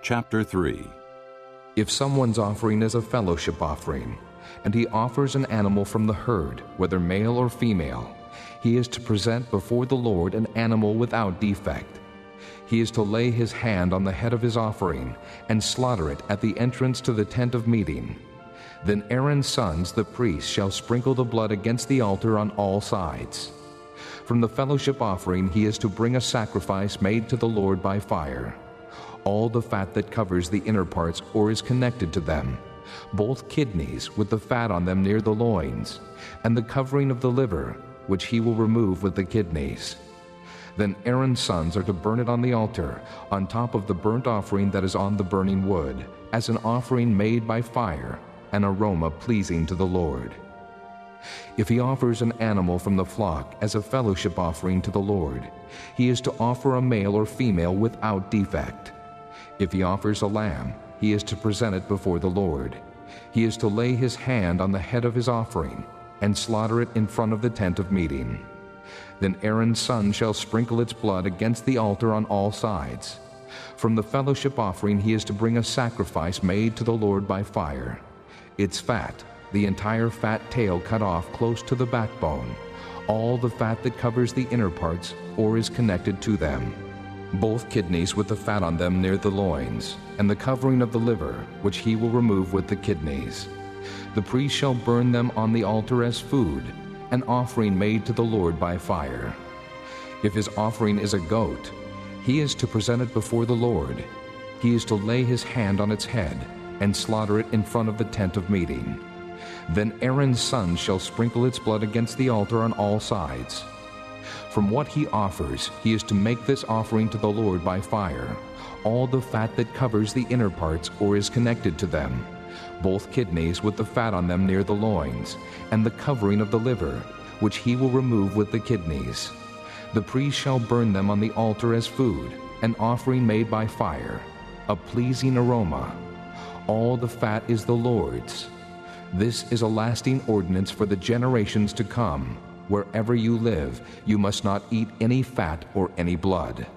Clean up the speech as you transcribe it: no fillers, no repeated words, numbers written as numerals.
Chapter 3. If someone's offering is a fellowship offering, and he offers an animal from the herd, whether male or female, he is to present before the Lord an animal without defect. He is to lay his hand on the head of his offering and slaughter it at the entrance to the tent of meeting. Then Aaron's sons, the priests, shall sprinkle the blood against the altar on all sides. From the fellowship offering he is to bring a sacrifice made to the Lord by fire. All the fat that covers the inner parts or is connected to them, both kidneys with the fat on them near the loins, and the covering of the liver, which he will remove with the kidneys. Then Aaron's sons are to burn it on the altar, on top of the burnt offering that is on the burning wood, as an offering made by fire, an aroma pleasing to the Lord. If he offers an animal from the flock as a fellowship offering to the Lord, he is to offer a male or female without defect. If he offers a lamb, he is to present it before the Lord. He is to lay his hand on the head of his offering and slaughter it in front of the tent of meeting. Then Aaron's son shall sprinkle its blood against the altar on all sides. From the fellowship offering he is to bring a sacrifice made to the Lord by fire. Its fat, the entire fat tail cut off close to the backbone, all the fat that covers the inner parts or is connected to them, both kidneys with the fat on them near the loins, and the covering of the liver, which he will remove with the kidneys. The priest shall burn them on the altar as food, an offering made to the Lord by fire. If his offering is a goat, he is to present it before the Lord. He is to lay his hand on its head and slaughter it in front of the tent of meeting. Then Aaron's son shall sprinkle its blood against the altar on all sides. From what he offers, he is to make this offering to the Lord by fire, all the fat that covers the inner parts or is connected to them, both kidneys with the fat on them near the loins, and the covering of the liver, which he will remove with the kidneys. The priest shall burn them on the altar as food, an offering made by fire, a pleasing aroma. All the fat is the Lord's. This is a lasting ordinance for the generations to come. Wherever you live, you must not eat any fat or any blood.